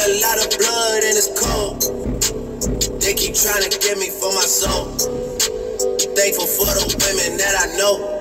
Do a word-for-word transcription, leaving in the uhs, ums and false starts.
a lot of blood and it's cold. They keep trying to get me for my soul. Thankful for the women that I know.